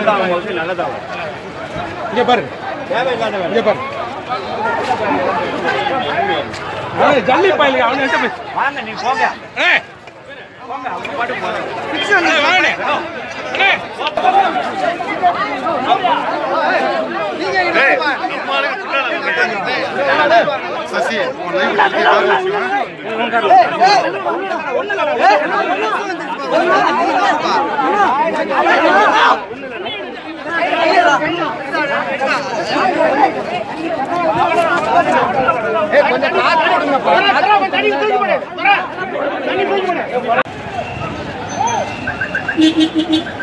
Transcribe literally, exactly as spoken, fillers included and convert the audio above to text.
இங்க பாரு இங்க பாரு ஜல்லி பாயில அவன் கிட்ட போய் வாங்க நீ போங்க ஏய் போங்க அவங்க பாட்டு போறாங்க பிக்ஸ் வந்து வாங்க ஏய் நீங்க இங்க பா நம்மளுக்கு புள்ளல கட்டங்க சசி லைவ் ஒண்ணு ஏய் கொஞ்சம் காத்து போடுங்க பா தண்ணி தூக்கி போடு தண்ணி தூக்கி போடு